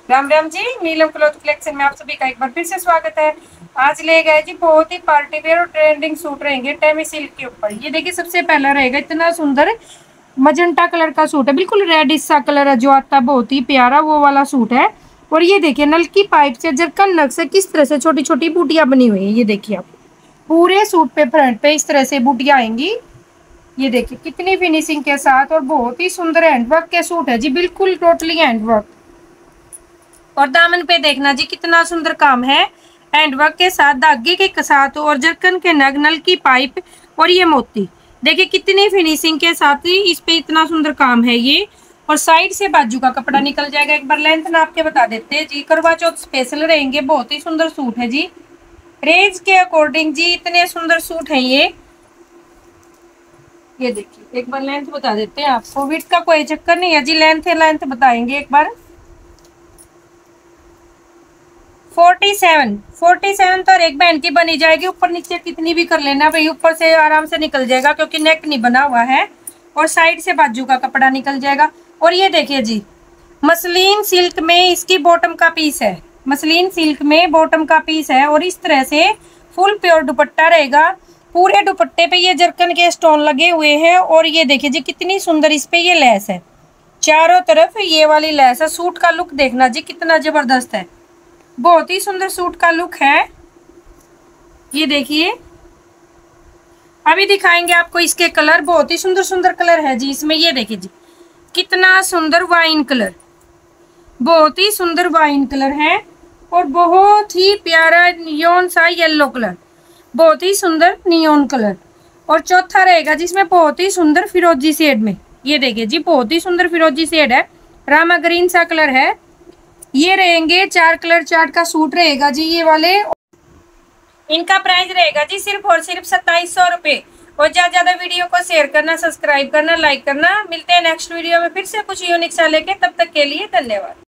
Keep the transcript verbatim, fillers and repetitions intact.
Ram Ram ji. Neelam cloth collection में आप सभी का एक बार फिर से स्वागत है। आज ले गए जी बहुत ही पार्टी वेयर और ट्रेंडिंग सूट रहेंगे टेमी सिल्क के ऊपर। ये देखिए सबसे पहला रहेगा इतना सुंदर मजेंटा कलर का सूट है, बिल्कुल रेडिश सा कलर है जो आता है, बहुत ही प्यारा वो वाला सूट है। और ये देखिए नलकी पाइप से जरकन नग से किस तरह से छोटी छोटी बूटियां बनी हुई है। ये देखिए आप पूरे सूट पे फ्रंट पे इस तरह से बूटियां आएंगी। ये देखिए कितनी फिनिशिंग के साथ और बहुत ही सुंदर हैंडवर्क के सूट है जी, बिल्कुल टोटली हैंडवर्क। और दामन पे देखना जी कितना सुंदर काम है हैंडवर्क के साथ, धागे के साथ और जरकन के नग, नल की पाइप और ये मोती। देखिए कितनी फिनिशिंग के साथ ही इस पे इतना सुंदर काम है ये। और साइड से बाजू का कपड़ा निकल जाएगा। एक बार लेंथ नाप के बता देते हैं जी। करवा चौथ स्पेशल रहेंगे, बहुत ही सुंदर सूट है जी। रेंज के अकॉर्डिंग जी इतने सुंदर सूट है ये। ये देखिए एक बार लेंथ बता देते हैं आपको, विड्थ का कोई चक्कर नहीं है जी, लेंथ है लेंथ बताएंगे एक बार। फोर्टी सेवन फोर्टी सेवन तो एक बहन की बनी जाएगी, ऊपर नीचे कितनी भी कर लेना भाई, ऊपर से आराम से निकल जाएगा क्योंकि नेक नहीं बना हुआ है। और साइड से बाजू का कपड़ा निकल जाएगा। और ये देखिए जी मसलिन सिल्क में इसकी बॉटम का पीस है, मसलिन सिल्क में बॉटम का पीस है। और इस तरह से फुल प्योर दुपट्टा रहेगा। पूरे दुपट्टे पे ये जरकन के स्टोन लगे हुए हैं। और ये देखिए जी कितनी सुंदर इस पे ये लेस है, चारों तरफ ये वाली लेस है। सूट का लुक देखना जी कितना जबरदस्त है, बहुत ही सुंदर सूट का लुक है। ये देखिए अभी दिखाएंगे आपको इसके कलर, बहुत ही सुंदर सुंदर कलर है जी इसमें। ये देखिए जी कितना सुंदर वाइन कलर, बहुत ही सुंदर वाइन कलर है। और बहुत ही प्यारा नियोन सा येलो कलर, बहुत ही सुंदर नियोन कलर। और चौथा रहेगा जिसमें बहुत ही सुंदर फिरोजी शेड में। ये देखिए जी बहुत ही सुंदर फिरोजी शेड है, रामा ग्रीन सा कलर है। ये रहेंगे चार कलर चार्ट का सूट रहेगा जी ये वाले। इनका प्राइस रहेगा जी सिर्फ और सिर्फ सत्ताईस सौ रुपये। और ज्यादा ज्यादा वीडियो को शेयर करना, सब्सक्राइब करना, लाइक करना। मिलते हैं नेक्स्ट वीडियो में फिर से कुछ यूनिक सा लेके, तब तक के लिए धन्यवाद।